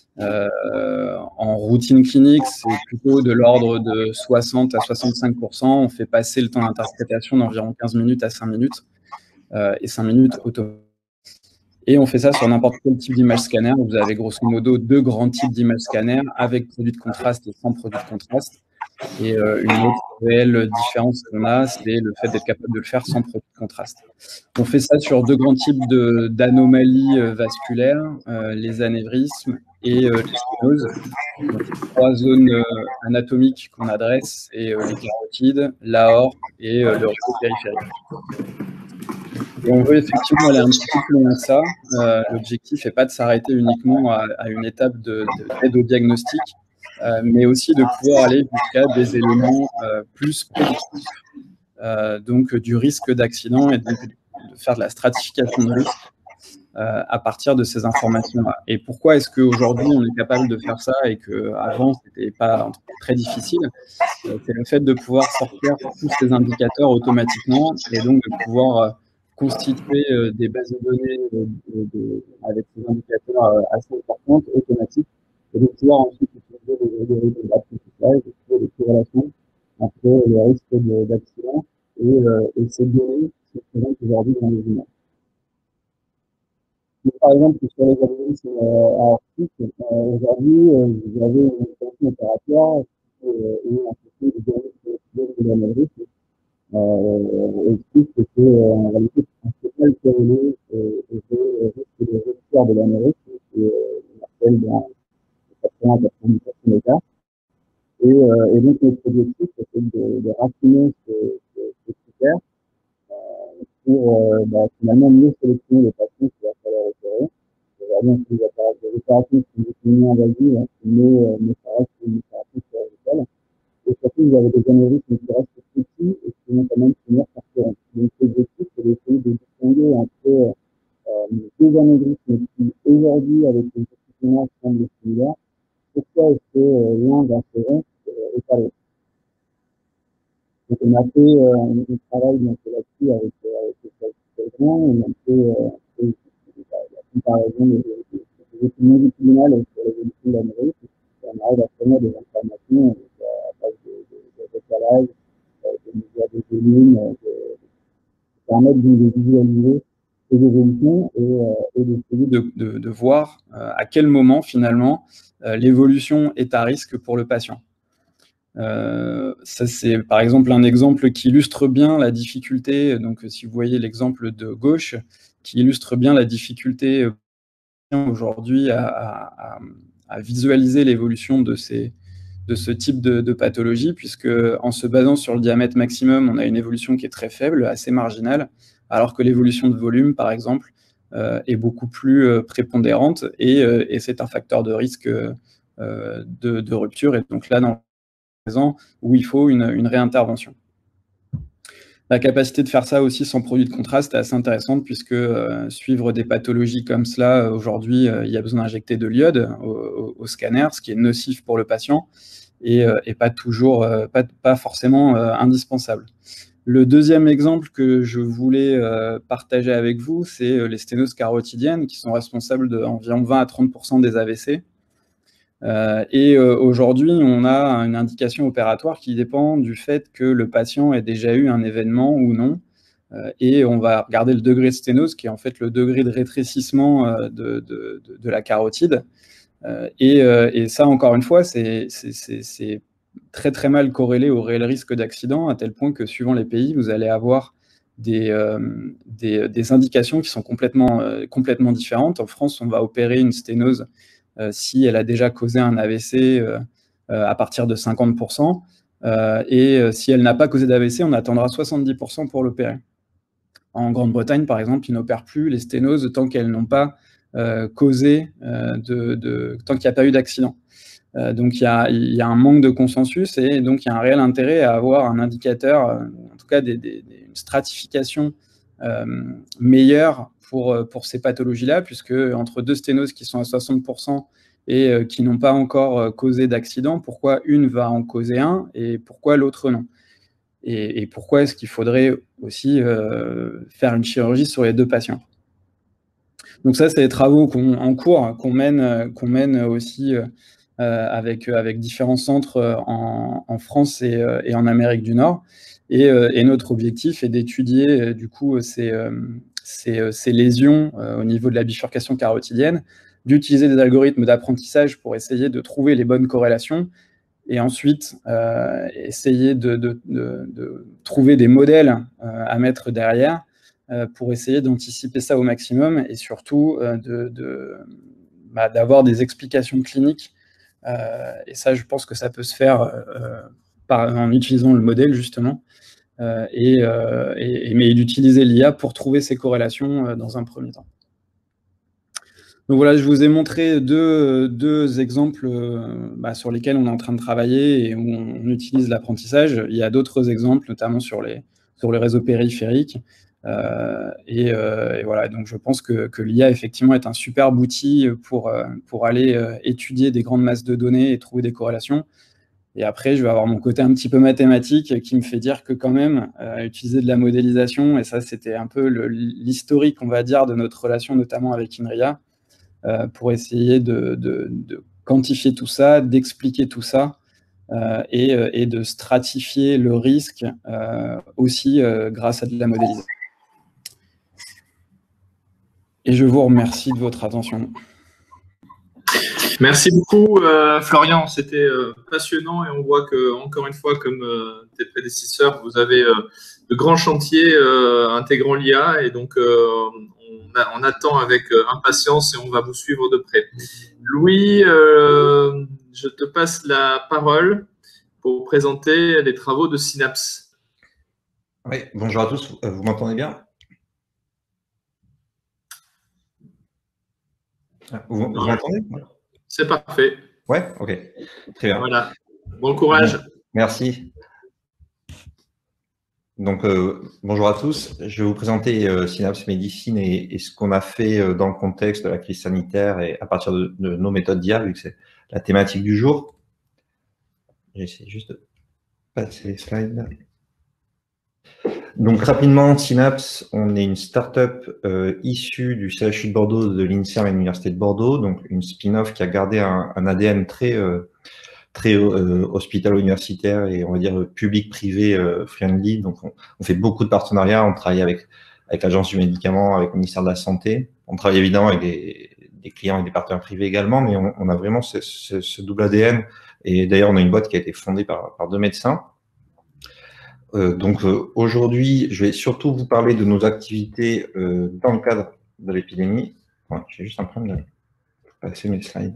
En routine clinique, c'est plutôt de l'ordre de 60 à 65%. On fait passer le temps d'interprétation d'environ 15 minutes à 5 minutes, et 5 minutes automatiquement. Et on fait ça sur n'importe quel type d'image scanner. Vous avez grosso modo 2 grands types d'images scanner, avec produit de contraste et sans produit de contraste. Et une autre réelle différence qu'on a, c'est le fait d'être capable de le faire sans produit de contraste. On fait ça sur 2 grands types d'anomalies vasculaires, les anévrismes et les sténoses. Donc, 3 zones anatomiques qu'on adresse, et les carotides, l'aorte et le réseau périphérique. Et on veut effectivement aller un petit peu plus loin que ça. L'objectif n'est pas de s'arrêter uniquement à une étape d'aide au diagnostic, mais aussi de pouvoir aller jusqu'à des éléments plus prédictifs, donc du risque d'accident, et donc de faire de la stratification de risque à partir de ces informations-là. Et pourquoi est-ce qu'aujourd'hui on est capable de faire ça et qu'avant c'était pas très difficile? C'est le fait de pouvoir sortir tous ces indicateurs automatiquement, et donc de pouvoir constituer des bases de données avec ces indicateurs assez importantes, automatiques, et de pouvoir ensuite utiliser des algorithmes d'apprentissage et trouver des corrélations entre le risque d'accident et ces données qui se présentent aujourd'hui dans les images. Donc, par exemple, sur les algorithmes artistiques, aujourd'hui, vous avez une installation opératoire où on fait des données de l'algorithme explique que en réalité, on ne peut pas le corréler au risque de rupture de l'aneurisme, qui on appelle dans 80-90% des cas. Et donc, notre objectif, c'est de raffiner ce critère pour finalement mieux sélectionner les patients qu'il va falloir opérer. Aujourd'hui, on fait des opérations qui sont définies invasives, mais ça reste une opération chirurgicale. Et surtout, vous avez des anévrismes qui restent petits et qui vont quand même finir par se rompre. Donc, l'objectif, c'est d'essayer de distinguer entre deux anévrismes qui, aujourd'hui, avec une petite image, semblent similaires. Pourquoi est-ce que l'un va se rompre et pas l'autre? Donc, on a fait un travail là-dessus avec les gens, on a fait la comparaison des études longitudinales sur l'évolution de l'anévrisme, et on arrive à fournir des informations à base de décalage, de mesures de volume, qui permettent de visualiser ces évolutions et d'essayer de voir à quel moment, finalement, l'évolution est à risque pour le patient. Ça, c'est par exemple un exemple qui illustre bien la difficulté. Donc, si vous voyez l'exemple de gauche, qui illustre bien la difficulté aujourd'hui à visualiser l'évolution de ce type de pathologie, puisque en se basant sur le diamètre maximum, on a une évolution qui est très faible, assez marginale, alors que l'évolution de volume, par exemple, est beaucoup plus prépondérante et c'est un facteur de risque de rupture. Et donc là, dans où il faut une réintervention. La capacité de faire ça aussi sans produit de contraste est assez intéressante puisque suivre des pathologies comme cela, aujourd'hui, il y a besoin d'injecter de l'iode au scanner, ce qui est nocif pour le patient et pas toujours, pas forcément indispensable. Le deuxième exemple que je voulais partager avec vous, c'est les sténoses carotidiennes qui sont responsables d'environ 20 à 30% des AVC. Aujourd'hui, on a une indication opératoire qui dépend du fait que le patient ait déjà eu un événement ou non. Et on va regarder le degré de sténose, qui est en fait le degré de rétrécissement de la carotide. Et ça, encore une fois, c'est très très mal corrélé au réel risque d'accident, à tel point que suivant les pays, vous allez avoir des indications qui sont complètement différentes. En France, on va opérer une sténose si elle a déjà causé un AVC à partir de 50%, et si elle n'a pas causé d'AVC, on attendra 70% pour l'opérer. En Grande-Bretagne, par exemple, ils n'opèrent plus les sténoses tant qu'elles n'ont pas causé, tant qu'il n'y a pas eu d'accident. Donc il y a un manque de consensus et donc il y a un réel intérêt à avoir un indicateur, en tout cas une stratification meilleure pour ces pathologies-là, puisque entre deux sténoses qui sont à 60% et qui n'ont pas encore causé d'accident, pourquoi une va en causer un et pourquoi l'autre non? Et pourquoi est-ce qu'il faudrait aussi faire une chirurgie sur les deux patients? Donc ça, c'est des travaux en cours qu'on mène aussi avec différents centres en France et en Amérique du Nord. Et notre objectif est d'étudier du coup ces lésions au niveau de la bifurcation carotidienne, d'utiliser des algorithmes d'apprentissage pour essayer de trouver les bonnes corrélations et ensuite essayer de trouver des modèles à mettre derrière pour essayer d'anticiper ça au maximum et surtout d'avoir des explications cliniques. Et ça, je pense que ça peut se faire en utilisant le modèle, justement, mais d'utiliser l'IA pour trouver ces corrélations dans un premier temps. Donc voilà, je vous ai montré deux exemples sur lesquels on est en train de travailler et où on utilise l'apprentissage. Il y a d'autres exemples, notamment sur les réseaux périphériques. Et voilà, donc je pense que l'IA, effectivement, est un superbe outil pour aller étudier des grandes masses de données et trouver des corrélations. Et après, je vais avoir mon côté un petit peu mathématique qui me fait dire que quand même, utiliser de la modélisation, et ça, c'était un peu l'historique, on va dire, de notre relation, notamment avec INRIA, pour essayer de quantifier tout ça, d'expliquer tout ça et de stratifier le risque aussi grâce à de la modélisation. Et je vous remercie de votre attention. Merci beaucoup, Florian. C'était passionnant et on voit que, encore une fois, comme tes prédécesseurs, vous avez de grands chantiers intégrant l'IA et donc on attend avec impatience et on va vous suivre de près. Louis, je te passe la parole pour présenter les travaux de Synapse. Oui, bonjour à tous. Vous m'entendez bien? Vous m'entendez? C'est parfait. Ouais, ok. Très bien. Voilà. Bon courage. Merci. Donc, bonjour à tous. Je vais vous présenter Synapse Médecine et ce qu'on a fait dans le contexte de la crise sanitaire et à partir de nos méthodes d'IA, vu que c'est la thématique du jour. J'essaie juste de passer les slides. Donc, rapidement, Synapse, on est une start-up issue du CHU de Bordeaux, de l'INSERM et de l'Université de Bordeaux, donc une spin-off qui a gardé un ADN très hospitalo-universitaire et on va dire public-privé friendly. Donc, on fait beaucoup de partenariats. On travaille avec l'Agence du médicament, avec le ministère de la Santé. On travaille évidemment avec des clients et des partenaires privés également, mais on a vraiment ce double ADN. Et d'ailleurs, on a une boîte qui a été fondée par 2 médecins. Donc aujourd'hui, je vais surtout vous parler de nos activités dans le cadre de l'épidémie. Ouais, j'ai juste un problème de passer mes slides.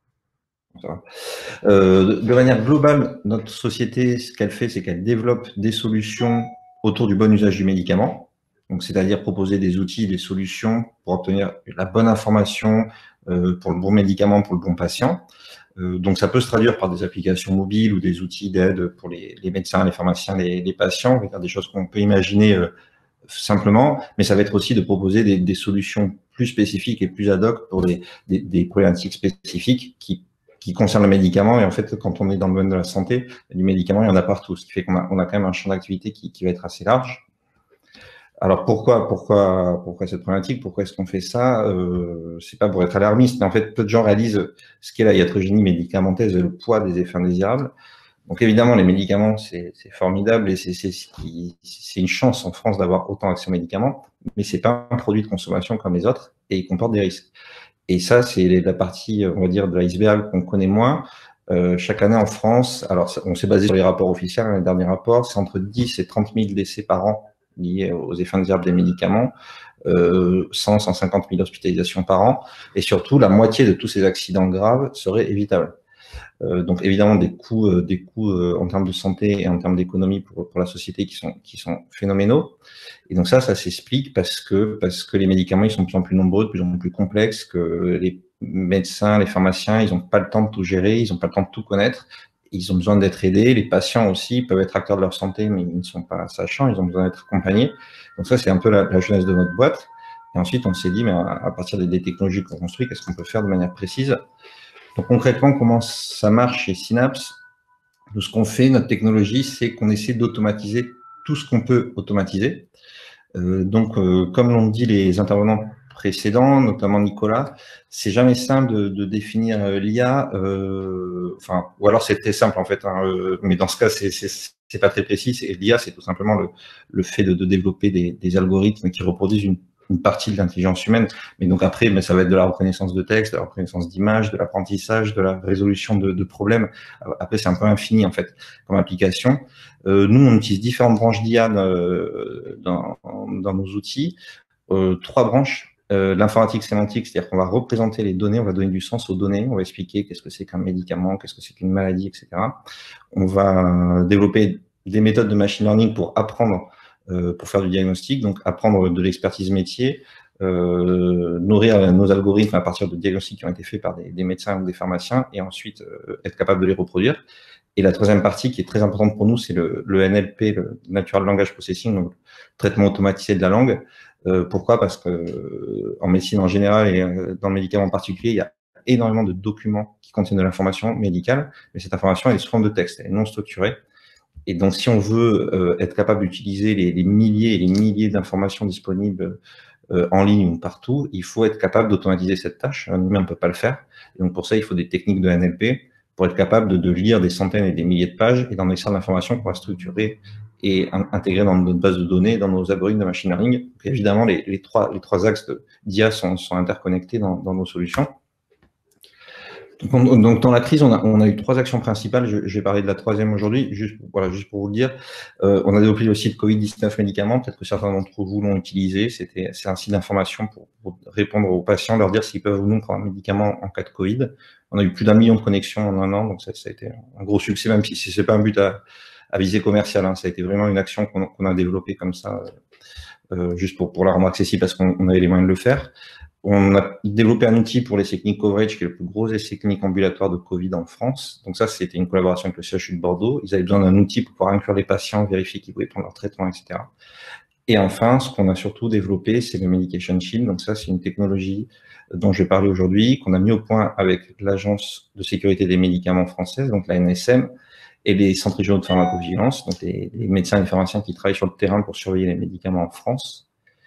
De manière globale, notre société, ce qu'elle fait, c'est qu'elle développe des solutions autour du bon usage du médicament. Donc, c'est-à-dire proposer des outils, des solutions pour obtenir la bonne information pour le bon médicament, pour le bon patient. Donc, ça peut se traduire par des applications mobiles ou des outils d'aide pour les médecins, les pharmaciens, les patients, des choses qu'on peut imaginer simplement, mais ça va être aussi de proposer des solutions plus spécifiques et plus ad hoc pour des problématiques spécifiques qui concernent le médicament. Et en fait, quand on est dans le domaine de la santé, du médicament, il y en a partout, ce qui fait qu'on a quand même un champ d'activité qui va être assez large. Alors pourquoi cette problématique? Pourquoi est-ce qu'on fait ça? C'est pas pour être alarmiste, mais en fait, peu de gens réalisent ce qu'est la iatrogénie médicamenteuse et le poids des effets indésirables. Donc évidemment, les médicaments, c'est formidable et c'est une chance en France d'avoir autant accès aux médicaments, mais c'est pas un produit de consommation comme les autres et il comporte des risques. Et ça, c'est la partie, on va dire, de l'iceberg qu'on connaît moins. Chaque année en France, alors on s'est basé sur les rapports officiels, les derniers rapports, c'est entre 10 et 30 000 décès par an liés aux effets indésirables des médicaments, 150 000 hospitalisations par an, et surtout la moitié de tous ces accidents graves seraient évitables. Donc évidemment des coûts en termes de santé et en termes d'économie pour la société qui sont phénoménaux. Et donc ça s'explique parce que les médicaments ils sont de plus en plus nombreux, de plus en plus complexes, que les médecins, les pharmaciens, ils n'ont pas le temps de tout gérer, ils n'ont pas le temps de tout connaître. Ils ont besoin d'être aidés. Les patients aussi peuvent être acteurs de leur santé, mais ils ne sont pas sachants. Ils ont besoin d'être accompagnés. Donc ça, c'est un peu la jeunesse de notre boîte. Et ensuite, on s'est dit, mais à partir des technologies qu'on construit, qu'est-ce qu'on peut faire de manière précise? Donc concrètement, comment ça marche chez Synapse? Nous, ce qu'on fait, notre technologie, c'est qu'on essaie d'automatiser tout ce qu'on peut automatiser. Comme l'ont dit les intervenants précédents, notamment Nicolas, c'est jamais simple de définir l'IA, ou alors c'est très simple en fait, mais dans ce cas, c'est pas très précis. L'IA, c'est tout simplement le fait de développer des algorithmes qui reproduisent une partie de l'intelligence humaine. Mais donc après, ça va être de la reconnaissance de texte, de la reconnaissance d'images, de l'apprentissage, de la résolution de problèmes. Après, c'est un peu infini en fait comme application. Nous, on utilise différentes branches d'IA dans nos outils. 3 branches. L'informatique sémantique, c'est-à-dire qu'on va représenter les données, on va donner du sens aux données, on va expliquer qu'est-ce que c'est qu'un médicament, qu'est-ce que c'est qu'une maladie, etc. On va développer des méthodes de machine learning pour apprendre, pour faire du diagnostic, donc apprendre de l'expertise métier, nourrir nos algorithmes à partir de diagnostics qui ont été faits par des médecins ou des pharmaciens, et ensuite être capable de les reproduire. Et la troisième partie qui est très importante pour nous, c'est le NLP, le Natural Language Processing, donc le traitement automatisé de la langue. Pourquoi? Parce que en médecine en général et dans le médicament en particulier, il y a énormément de documents qui contiennent de l'information médicale, mais cette information elle est sous forme de texte, elle est non structurée. Et donc, si on veut être capable d'utiliser les milliers et les milliers d'informations disponibles en ligne ou partout, il faut être capable d'automatiser cette tâche. Un humain ne peut pas le faire. Et donc, pour ça, il faut des techniques de NLP pour être capable de lire des centaines et des milliers de pages et d'en extraire de l'information qu'on va structurer et intégrer dans notre base de données, dans nos algorithmes de machine learning. Donc, évidemment, les trois axes d'IA sont interconnectés dans nos solutions. Donc, dans la crise, on a eu 3 actions principales. Je vais parler de la 3e aujourd'hui, juste pour vous le dire. On a développé le site Covid-19 médicaments. Peut-être que certains d'entre vous l'ont utilisé. C'est un site d'information pour répondre aux patients, leur dire s'ils peuvent ou non prendre un médicament en cas de Covid. On a eu plus d'1 million de connexions en un an, donc ça a été un gros succès, même si c'est pas un but à visée commerciale. Hein. Ça a été vraiment une action qu'on a développée comme ça, juste pour la rendre accessible parce qu'on avait les moyens de le faire. On a développé un outil pour l'essai clinique coverage, qui est le plus gros essai clinique ambulatoire de Covid en France. Donc ça, c'était une collaboration avec le CHU de Bordeaux. Ils avaient besoin d'un outil pour pouvoir inclure les patients, vérifier qu'ils pouvaient prendre leur traitement, etc. Et enfin, ce qu'on a surtout développé, c'est le Medication Shield. Donc ça, c'est une technologie dont je vais parler aujourd'hui, qu'on a mis au point avec l'Agence de sécurité des médicaments française, donc la NSM, et les centres régionaux de pharmacovigilance, donc les médecins et les pharmaciens qui travaillent sur le terrain pour surveiller les médicaments en France.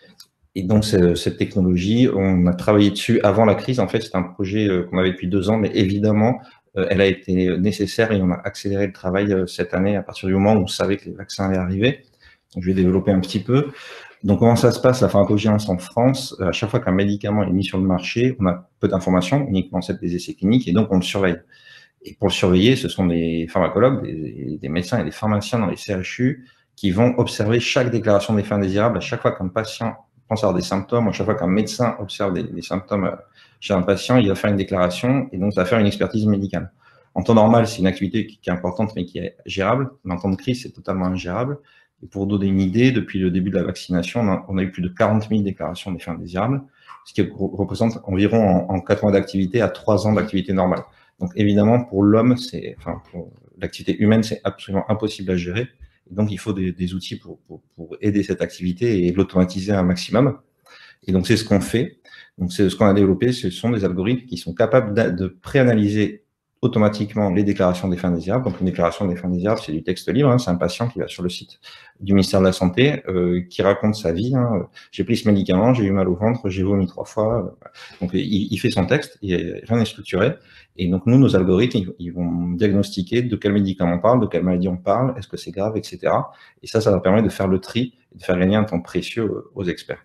Et donc, cette technologie, on a travaillé dessus avant la crise. En fait, c'est un projet qu'on avait depuis 2 ans, mais évidemment, elle a été nécessaire et on a accéléré le travail cette année à partir du moment où on savait que les vaccins allaient arriver. Donc, je vais développer un petit peu. Donc, comment ça se passe, la pharmacovigilance en France? À chaque fois qu'un médicament est mis sur le marché, on a peu d'informations, uniquement celles des essais cliniques, et donc on le surveille. Et pour le surveiller, ce sont des pharmacologues, des médecins et des pharmaciens dans les CHU qui vont observer chaque déclaration d'effets indésirables à chaque fois qu'un patient pense avoir des symptômes, à chaque fois qu'un médecin observe des symptômes chez un patient, il va faire une déclaration et donc ça va faire une expertise médicale. En temps normal, c'est une activité qui est importante mais qui est gérable, mais en temps de crise, c'est totalement ingérable. Et pour vous donner une idée, depuis le début de la vaccination, on a eu plus de 40 000 déclarations d'effets indésirables, ce qui représente environ en 4 mois d'activité à 3 ans d'activité normale. Donc évidemment, pour l'homme, pour l'activité humaine, c'est absolument impossible à gérer. Et donc, il faut des outils pour aider cette activité et l'automatiser un maximum. Et donc, c'est ce qu'on fait. Donc, c'est ce qu'on a développé. Ce sont des algorithmes qui sont capables de préanalyser automatiquement les déclarations d'effets indésirables. Donc, une déclaration d'effets indésirables, c'est du texte libre. Hein. C'est un patient qui va sur le site du ministère de la Santé, qui raconte sa vie. Hein. J'ai pris ce médicament, j'ai eu mal au ventre, j'ai vomi 3 fois. Donc, il fait son texte, rien n'est structuré. Et donc, nous, nos algorithmes, ils vont diagnostiquer de quel médicament on parle, de quelle maladie on parle, est-ce que c'est grave, etc. Et ça va permettre de faire le tri et de faire gagner un temps précieux aux experts.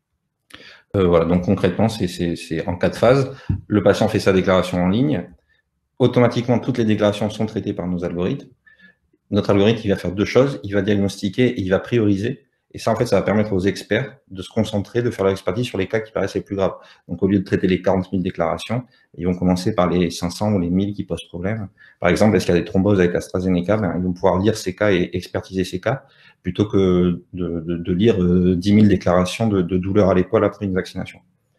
Voilà, donc concrètement, c'est en 4 phases. Le patient fait sa déclaration en ligne. Automatiquement, toutes les déclarations sont traitées par nos algorithmes. Notre algorithme, il va faire 2 choses. Il va diagnostiquer et il va prioriser. Et ça, en fait, ça va permettre aux experts de se concentrer, de faire leur expertise sur les cas qui paraissent les plus graves. Donc, au lieu de traiter les 40 000 déclarations, ils vont commencer par les 500 ou les 1000 qui posent problème. Par exemple, est-ce qu'il y a des thromboses avec AstraZeneca? Ils vont pouvoir lire ces cas et expertiser ces cas plutôt que de lire 10 000 déclarations de douleur à l'épaule après une vaccination.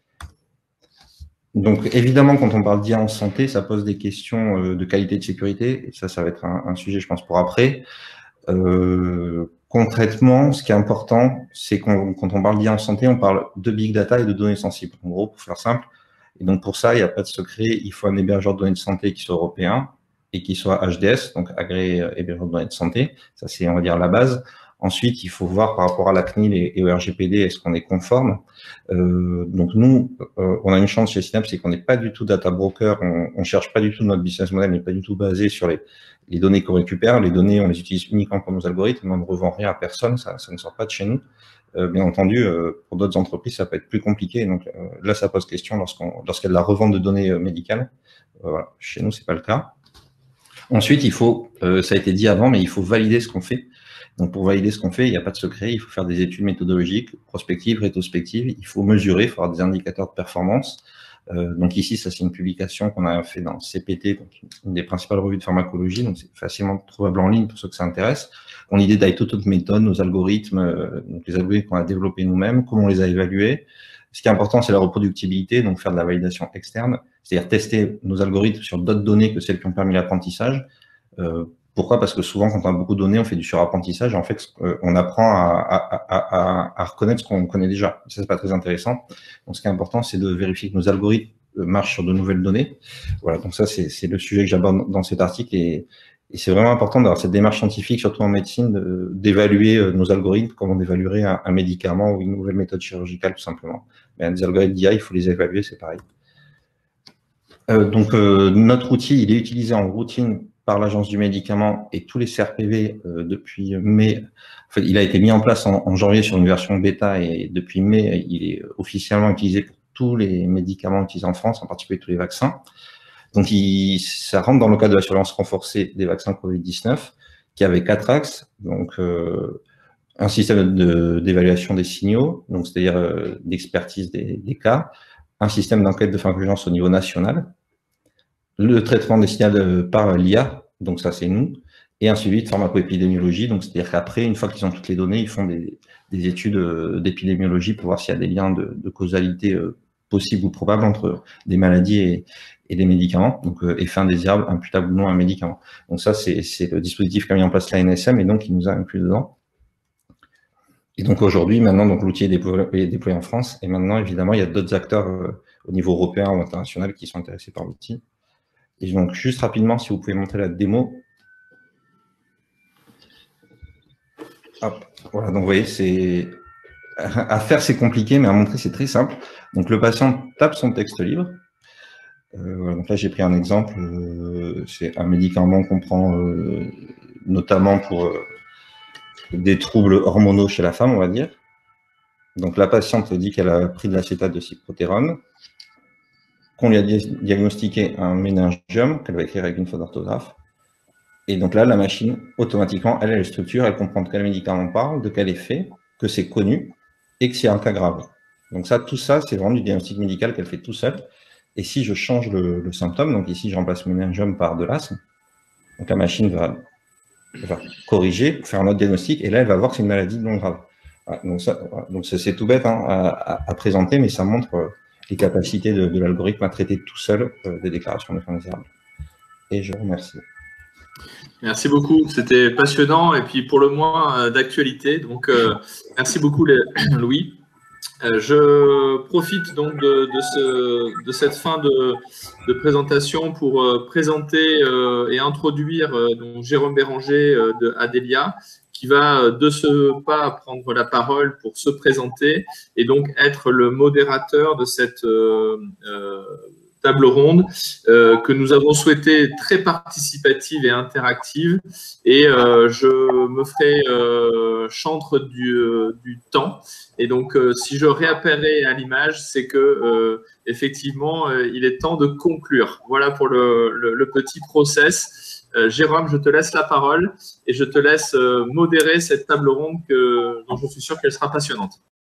Donc, évidemment, quand on parle d'IA en santé, ça pose des questions de qualité et de sécurité. Et ça va être un sujet, je pense, pour après. Concrètement, ce qui est important, c'est quand on parle d'IA en santé, on parle de big data et de données sensibles. En gros, pour faire simple. Et donc, pour ça, il n'y a pas de secret. Il faut un hébergeur de données de santé qui soit européen et qui soit HDS, donc agréé hébergeur de données de santé. Ça, c'est, on va dire, la base. Ensuite, il faut voir par rapport à la CNIL et au RGPD, est-ce qu'on est conforme. Donc, nous, on a une chance chez Synapse, c'est qu'on n'est pas du tout data broker. On cherche pas du tout, notre business model n'est pas du tout basé sur les données qu'on récupère. Les données, on les utilise uniquement pour nos algorithmes. On ne revend rien à personne. Ça ne sort pas de chez nous. Bien entendu, pour d'autres entreprises, ça peut être plus compliqué. Donc là, ça pose question lorsqu'il y a de la revente de données médicales. Voilà. Chez nous, c'est pas le cas. Ensuite, il faut, ça a été dit avant, mais il faut valider ce qu'on fait. Donc, pour valider ce qu'on fait, il n'y a pas de secret. Il faut faire des études méthodologiques, prospectives, rétrospectives. Il faut mesurer, il faut avoir des indicateurs de performance. Donc ici, ça c'est une publication qu'on a fait dans CPT, donc une des principales revues de pharmacologie, donc c'est facilement trouvable en ligne pour ceux que ça intéresse. On a détaille toute notre méthode, nos algorithmes, donc les algorithmes qu'on a développés nous-mêmes, comment on les a évalués. Ce qui est important, c'est la reproductibilité, donc faire de la validation externe, c'est-à-dire tester nos algorithmes sur d'autres données que celles qui ont permis l'apprentissage. Pourquoi? Parce que souvent, quand on a beaucoup de données, on fait du surapprentissage. En fait, on apprend à reconnaître ce qu'on connaît déjà. Ça, c'est pas très intéressant. Donc, ce qui est important, c'est de vérifier que nos algorithmes marchent sur de nouvelles données. Voilà. Donc, ça, c'est le sujet que j'aborde dans cet article. Et Et c'est vraiment important d'avoir cette démarche scientifique, surtout en médecine, d'évaluer nos algorithmes comme on évaluerait un médicament ou une nouvelle méthode chirurgicale, tout simplement. Mais des algorithmes d'IA, il faut les évaluer, c'est pareil. Notre outil, il est utilisé en routine par l'Agence du médicament et tous les CRPV depuis mai. En fait, il a été mis en place en janvier sur une version bêta et depuis mai, il est officiellement utilisé pour tous les médicaments utilisés en France, en particulier tous les vaccins. Donc, ça rentre dans le cadre de la surveillance renforcée des vaccins Covid-19, qui avait 4 axes. Donc, un système d'évaluation des signaux, donc c'est-à-dire d'expertise des cas, un système d'enquête de pharmacovigilance au niveau national, le traitement des signaux par l'IA, donc ça c'est nous, et un suivi de pharmacoépidémiologie, donc c'est-à-dire qu'après, une fois qu'ils ont toutes les données, ils font des études d'épidémiologie pour voir s'il y a des liens de causalité possibles ou probables entre des maladies et des médicaments, donc effet indésirable, imputable ou non à un médicament. Donc ça, c'est le dispositif qu'a mis en place l'ANSM et donc il nous a inclus dedans. Et donc aujourd'hui, maintenant, donc l'outil est déployé en France et maintenant, évidemment, il y a d'autres acteurs au niveau européen ou international qui sont intéressés par l'outil. Et donc, juste rapidement, si vous pouvez montrer la démo. Hop, voilà, donc vous voyez, c'est à faire, c'est compliqué, mais à montrer, c'est très simple. Donc, le patient tape son texte libre. Voilà, donc là, j'ai pris un exemple. C'est un médicament qu'on prend notamment pour des troubles hormonaux chez la femme, on va dire. Donc, la patiente dit qu'elle a pris de l'acétate de cyprotérone, qu'on lui a diagnostiqué un méningiome, qu'elle va écrire avec une faute d'orthographe. Et donc là, la machine, automatiquement, elle a les structures, elle comprend de quel médicament on parle, de quel effet, que c'est connu, et que c'est un cas grave. Donc ça, tout ça, c'est vraiment du diagnostic médical qu'elle fait tout seul. Et si je change le symptôme, donc ici, je remplace méningiome par de l'asthme, donc la machine va corriger, faire un autre diagnostic, et là, elle va voir que c'est une maladie non grave. Voilà, donc c'est tout bête hein, à présenter, mais ça montre les capacités de l'algorithme à traiter tout seul des déclarations d'effets indésirables. Et je vous remercie. Merci beaucoup, c'était passionnant et puis pour le moins d'actualité. Donc, merci beaucoup Louis. Je profite donc de cette fin de présentation pour présenter et introduire donc Jérôme Béranger de Adelia, qui va de ce pas prendre la parole pour se présenter et donc être le modérateur de cette table ronde que nous avons souhaité très participative et interactive. Et je me ferai chantre du temps. Et donc, si je réapparais à l'image, c'est que effectivement, il est temps de conclure. Voilà pour le petit process. Jérôme, je te laisse la parole et je te laisse modérer cette table ronde dont je suis sûr qu'elle sera passionnante.